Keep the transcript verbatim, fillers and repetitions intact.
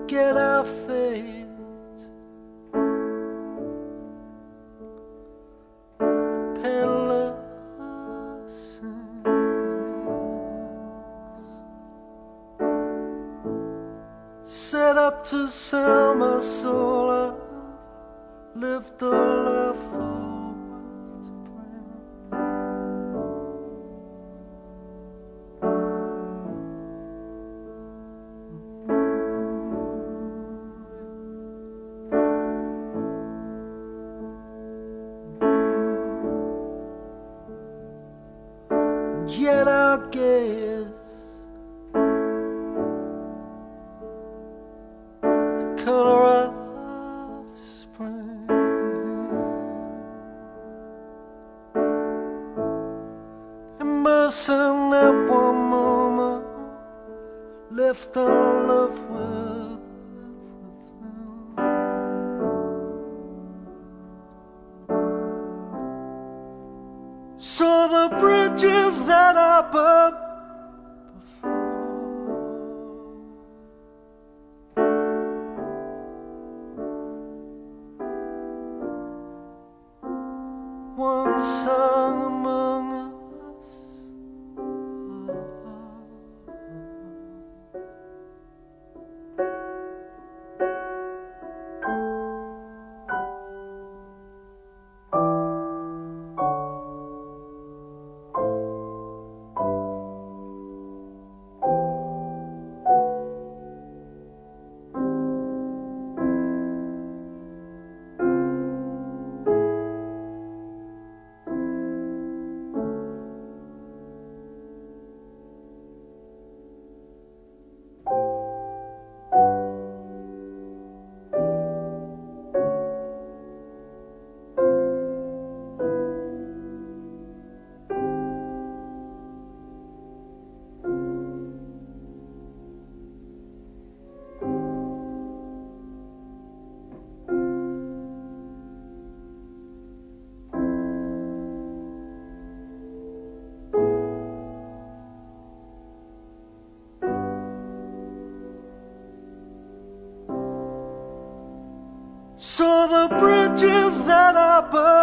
get our fate. Pedlar sings, set up to sell my soul up, lift a life forward to bring. Yet our gaze, the color of spring, immerse in that one moment, lift our love with everything. So the bridges that I burned before, one song among us. So the bridges that I burned